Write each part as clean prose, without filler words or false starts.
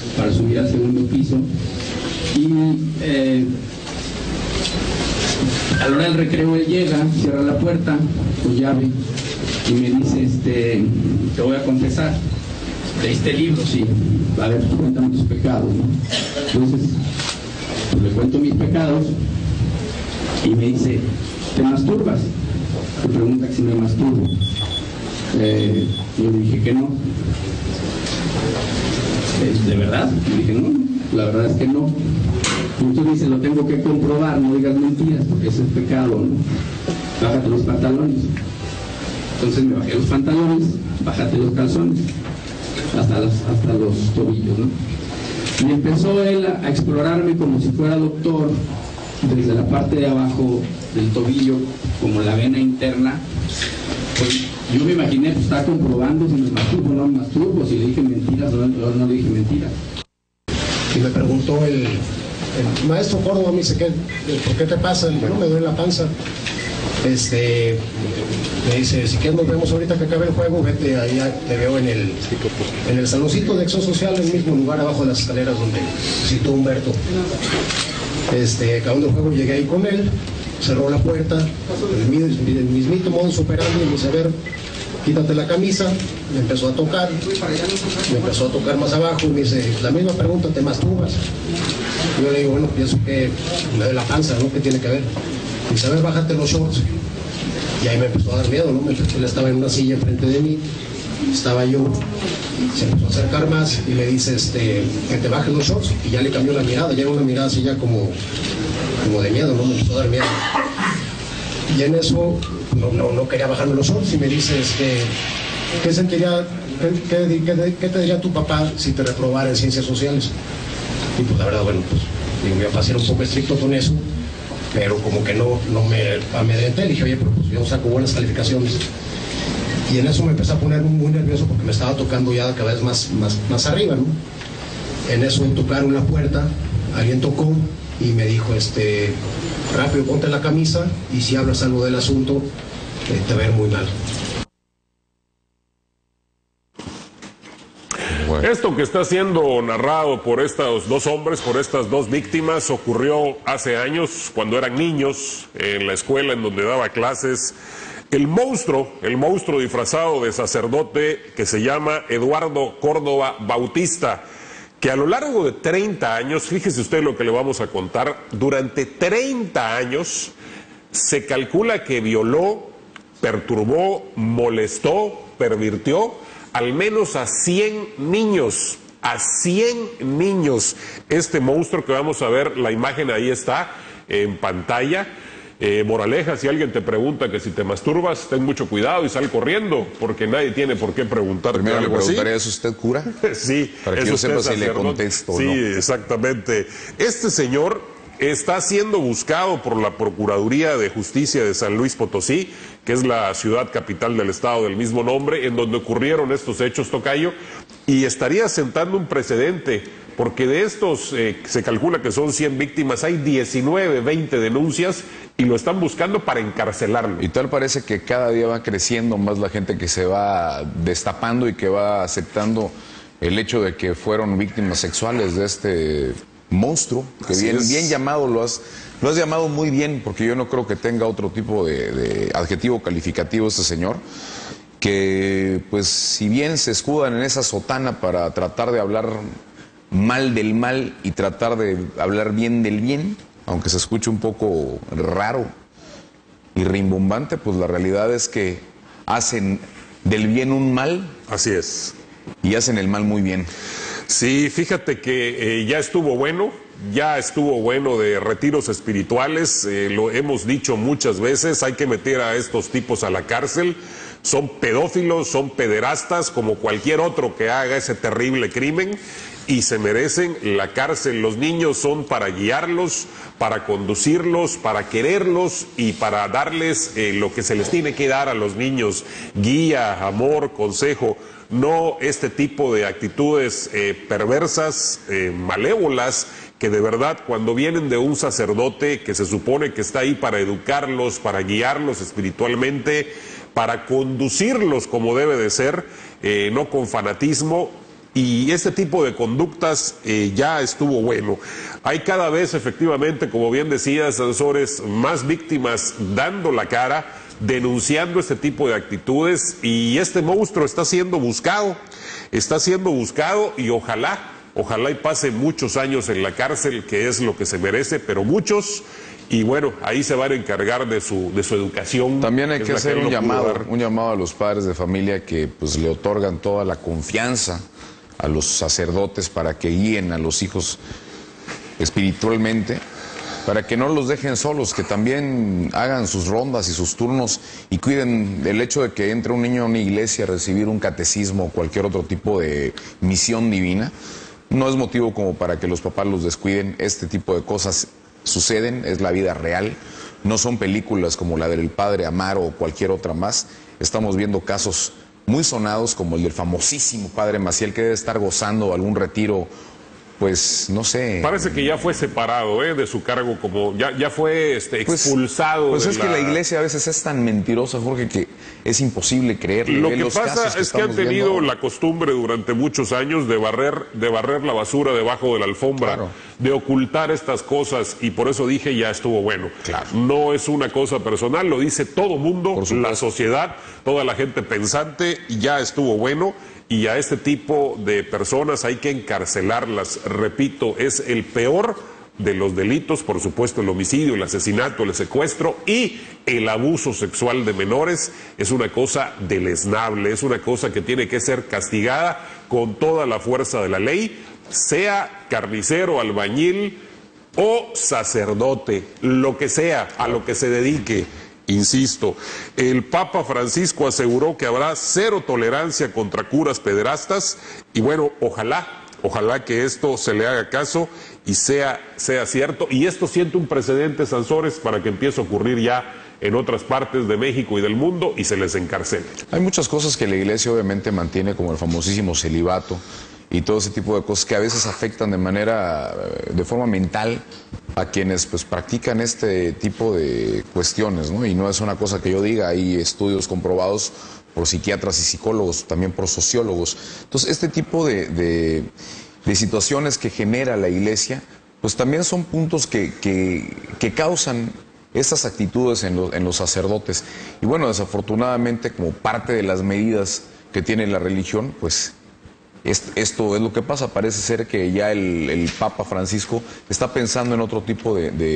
para subir al segundo piso. Y a la hora del recreo él llega, cierra la puerta con llave y me dice, te voy a confesar. ¿Leíste el libro? Sí. A ver, cuéntame tus pecados, ¿no? Entonces, pues le cuento mis pecados y me dice, ¿te masturbas? Me pregunta que si me masturbo. Yo le dije que no. ¿De verdad? Le dije, no, la verdad es que no. Entonces dice, lo tengo que comprobar, no digas mentiras, porque eso es pecado, ¿no? Bájate los pantalones. Entonces me bajé los pantalones, bájate los calzones, hasta los tobillos, ¿no? Y empezó él a explorarme como si fuera doctor, desde la parte de abajo del tobillo, como la vena interna. Pues yo me imaginé, pues está comprobando si me masturbo o no me masturbo, si le dije mentiras o no le dije mentiras. Y me preguntó el maestro Córdoba, me dice, ¿por qué te pasa? No, me duele la panza. Me dice, si quieres nos vemos ahorita que acabe el juego, vete, ahí te veo en el saloncito de acción social, en el mismo lugar abajo de las escaleras donde citó Humberto. Acabando el juego llegué ahí con él, cerró la puerta, el mismito modo superando, y me dice, a ver, quítate la camisa. Me empezó a tocar más abajo y me dice, la misma pregunta, ¿te masturbas? Y yo le digo, bueno, pienso que me duele la panza, ¿no? ¿Qué tiene que ver? Y dice, a ver, bájate los shorts. Y ahí me empezó a dar miedo, ¿no? Él estaba en una silla enfrente de mí, estaba yo, se empezó a acercar más y le dice, que te bajes los shorts. Y ya le cambió la mirada, ya era una mirada así ya como de miedo, ¿no? Me empezó a dar miedo. Y en eso no quería bajarme los shorts y me dice, ¿qué te diría tu papá si te reprobara en ciencias sociales? Y pues la verdad, bueno, pues mi papá era un poco estricto con eso, pero como que no me amedrenté. Le dije, oye, pero pues yo saco buenas calificaciones. Y en eso me empecé a poner muy nervioso porque me estaba tocando ya cada vez más arriba, ¿no? En eso tocaron la puerta, alguien tocó y me dijo, rápido, ponte la camisa y si hablas algo del asunto, te va a ir muy mal. Bueno. Esto que está siendo narrado por estos dos hombres, por estas dos víctimas, ocurrió hace años, cuando eran niños, en la escuela en donde daba clases. El monstruo disfrazado de sacerdote, que se llama Eduardo Córdoba Bautista, que a lo largo de 30 años, fíjese usted lo que le vamos a contar, durante 30 años se calcula que violó, perturbó, molestó, pervirtió al menos a 100 niños, este monstruo que vamos a ver, la imagen ahí está en pantalla. Moraleja, si alguien te pregunta que si te masturbas, ten mucho cuidado y sal corriendo, porque nadie tiene por qué preguntarte primero algo le preguntaré, así. ¿es usted cura? Sí. Para que yo sepa si le contesto o no. Sí, exactamente. Este señor está siendo buscado por la Procuraduría de Justicia de San Luis Potosí, que es la ciudad capital del estado del mismo nombre, en donde ocurrieron estos hechos, tocayo, y estaría sentando un precedente, porque de estos se calcula que son 100 víctimas, hay 20 denuncias, y lo están buscando para encarcelarlo. Y tal parece que cada día va creciendo más la gente que se va destapando y que va aceptando el hecho de que fueron víctimas sexuales de este monstruo, que bien llamado, lo has llamado muy bien, porque yo no creo que tenga otro tipo de adjetivo calificativo este señor, que pues si bien se escudan en esa sotana para tratar de hablar mal del mal y tratar de hablar bien del bien, aunque se escuche un poco raro y rimbombante, pues la realidad es que hacen del bien un mal. Así es. Y hacen el mal muy bien. Sí, fíjate que ya estuvo bueno de retiros espirituales, lo hemos dicho muchas veces, hay que meter a estos tipos a la cárcel, son pedófilos, son pederastas, como cualquier otro que haga ese terrible crimen, y se merecen la cárcel. Los niños son para guiarlos, para conducirlos, para quererlos y para darles lo que se les tiene que dar a los niños, guía, amor, consejo. No este tipo de actitudes perversas, malévolas, que de verdad cuando vienen de un sacerdote que se supone que está ahí para educarlos, para guiarlos espiritualmente, para conducirlos como debe de ser, no con fanatismo. y este tipo de conductas ya estuvo bueno. Hay cada vez efectivamente, como bien decías, Sansores, más víctimas dando la cara, denunciando este tipo de actitudes, y este monstruo está siendo buscado y ojalá y pase muchos años en la cárcel, que es lo que se merece, pero muchos. Y bueno, ahí se van a encargar de su educación. También hay que hacer un llamado a los padres de familia que pues le otorgan toda la confianza a los sacerdotes para que guíen a los hijos espiritualmente, para que no los dejen solos, que también hagan sus rondas y sus turnos y cuiden el hecho de que entre un niño a una iglesia a recibir un catecismo o cualquier otro tipo de misión divina. No es motivo como para que los papás los descuiden. Este tipo de cosas suceden, es la vida real, no son películas como la del padre Amaro o cualquier otra más. Estamos viendo casos muy sonados como el del famosísimo padre Maciel, que debe estar gozando algún retiro, pues no sé. Parece que ya fue separado de su cargo, como ya fue expulsado. Pues es que la iglesia a veces es tan mentirosa, Jorge, que es imposible creerle. Lo que pasa es que han tenido la costumbre durante muchos años de barrer la basura debajo de la alfombra, claro, de ocultar estas cosas, y por eso dije ya estuvo bueno. Claro. No es una cosa personal, lo dice todo mundo, la sociedad, toda la gente pensante, y ya estuvo bueno. Y a este tipo de personas hay que encarcelarlas. Repito, es el peor de los delitos, por supuesto el homicidio, el asesinato, el secuestro y el abuso sexual de menores. Es una cosa deleznable, es una cosa que tiene que ser castigada con toda la fuerza de la ley, sea carnicero, albañil o sacerdote, lo que sea, a lo que se dedique. Insisto, el Papa Francisco aseguró que habrá cero tolerancia contra curas pederastas, y bueno, ojalá que esto se le haga caso y sea cierto, y esto siente un precedente, Sansores, para que empiece a ocurrir ya en otras partes de México y del mundo y se les encarcele. Hay muchas cosas que la iglesia obviamente mantiene, como el famosísimo celibato y todo ese tipo de cosas que a veces afectan de forma mental a quienes pues practican este tipo de cuestiones, ¿no? Y no es una cosa que yo diga, hay estudios comprobados por psiquiatras y psicólogos, también por sociólogos. Entonces, este tipo de situaciones que genera la iglesia, pues también son puntos que causan estas actitudes en los sacerdotes. Y bueno, desafortunadamente, como parte de las medidas que tiene la religión, pues esto es lo que pasa. Parece ser que ya el Papa Francisco está pensando en otro tipo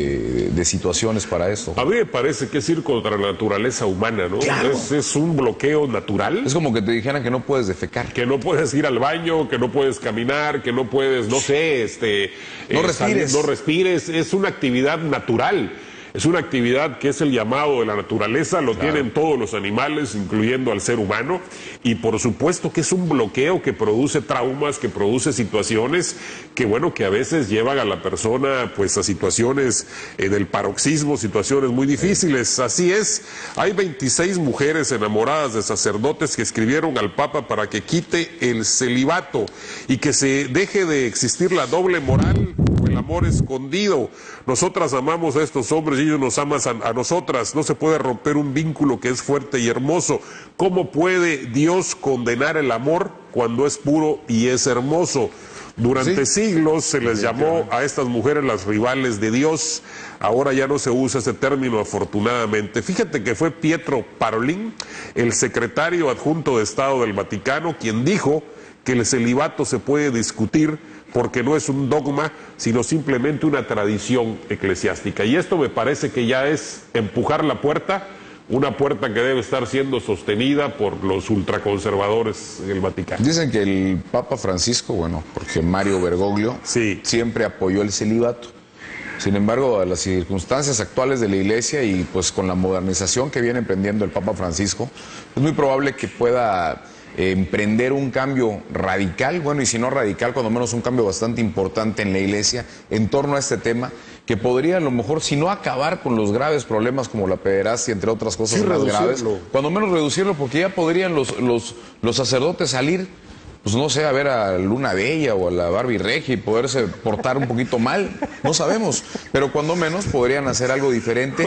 de situaciones para esto. A mí me parece que es ir contra la naturaleza humana, ¿no? Claro. Es un bloqueo natural. Es como que te dijeran que no puedes defecar. Que no puedes ir al baño, que no puedes caminar, que no puedes, no sé, no respires. No respires. Es una actividad natural. Es una actividad que es el llamado de la naturaleza, lo tienen todos los animales, incluyendo al ser humano, y por supuesto que es un bloqueo que produce traumas, que produce situaciones que, bueno, que a veces llevan a la persona pues a situaciones del paroxismo, situaciones muy difíciles. Así es, hay 26 mujeres enamoradas de sacerdotes que escribieron al Papa para que quite el celibato y que se deje de existir la doble moral o el amor escondido. Nosotras amamos a estos hombres y ellos nos aman a nosotras. No se puede romper un vínculo que es fuerte y hermoso. ¿Cómo puede Dios condenar el amor cuando es puro y es hermoso? Durante siglos se les llamó a estas mujeres las rivales de Dios. Ahora ya no se usa ese término, afortunadamente. Fíjate que fue Pietro Parolin, el secretario adjunto de Estado del Vaticano, quien dijo que el celibato se puede discutir porque no es un dogma, sino simplemente una tradición eclesiástica. Y esto me parece que ya es empujar la puerta, una puerta que debe estar siendo sostenida por los ultraconservadores en el Vaticano. Dicen que el Papa Francisco, bueno, Jorge Mario Bergoglio, siempre apoyó el celibato. Sin embargo, a las circunstancias actuales de la Iglesia y pues con la modernización que viene emprendiendo el Papa Francisco, es muy probable que pueda emprender un cambio radical, bueno, y si no radical, cuando menos un cambio bastante importante en la Iglesia en torno a este tema, que podría a lo mejor, si no acabar con los graves problemas como la pederastia, entre otras cosas más graves, cuando menos reducirlo, porque ya podrían los sacerdotes salir, pues no sé, a ver a Luna Bella o a la Barbie Regia y poderse portar un poquito mal, no sabemos, pero cuando menos podrían hacer algo diferente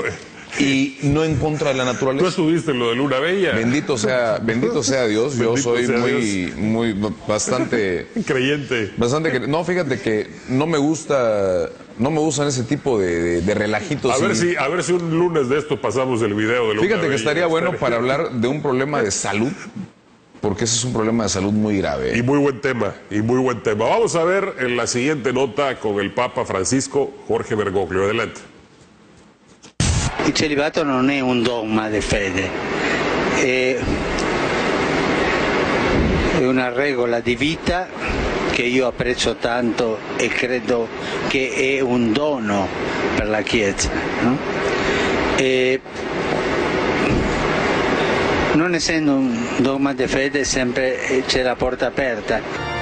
y no en contra de la Tú naturaleza. estuviste en lo de Luna Bella. Bendito sea Dios. Yo Bendito soy sea bastante Creyente. no, fíjate que no me gustan ese tipo de relajitos. A ver si un lunes de esto pasamos el video de Luna Fíjate que Bella. estaría bueno para hablar de un problema de salud, porque ese es un problema de salud muy grave. Y muy buen tema, Vamos a ver en la siguiente nota con el Papa Francisco, Jorge Bergoglio. Adelante. Il celibato non è un dogma di fede, è una regola di vita che io apprezzo tanto e credo che è un dono per la Chiesa, no? E non essendo un dogma di fede sempre c'è la porta aperta.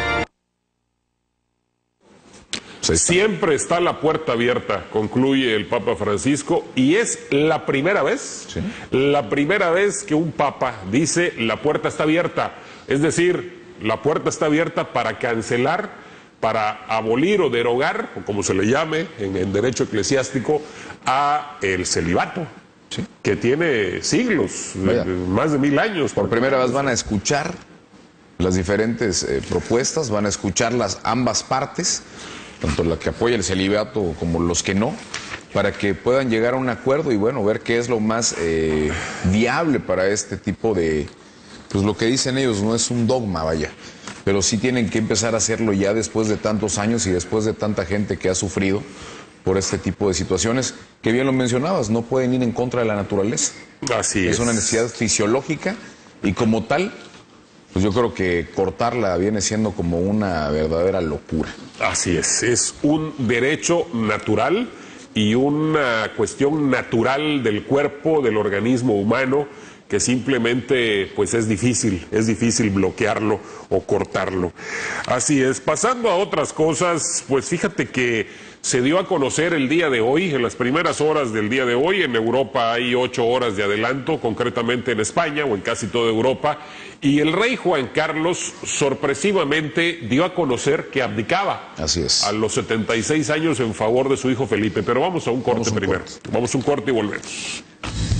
Siempre está la puerta abierta, concluye el Papa Francisco, y es la primera vez, que un papa dice la puerta está abierta, es decir, la puerta está abierta para cancelar, para abolir o derogar, o como se le llame en derecho eclesiástico, a el celibato, que tiene siglos, más de 1000 años. Por primera vez van a escuchar las diferentes propuestas, van a escuchar ambas partes, tanto la que apoya el celibato como los que no, para que puedan llegar a un acuerdo y bueno, ver qué es lo más viable para este tipo de, pues lo que dicen ellos no es un dogma, vaya, pero sí tienen que empezar a hacerlo ya después de tantos años y después de tanta gente que ha sufrido por este tipo de situaciones, que bien lo mencionabas, no pueden ir en contra de la naturaleza. Así es una necesidad fisiológica y como tal, pues yo creo que cortarla viene siendo como una verdadera locura. Así es un derecho natural y una cuestión natural del cuerpo, del organismo humano, que simplemente pues es difícil bloquearlo o cortarlo. Así es. Pasando a otras cosas, pues fíjate que se dio a conocer el día de hoy, en las primeras horas del día de hoy, en Europa hay 8 horas de adelanto, concretamente en España o en casi toda Europa, y el rey Juan Carlos sorpresivamente dio a conocer que abdicaba. Así es. A los 76 años en favor de su hijo Felipe. Pero vamos a un corte primero. Vamos a un corte y volvemos.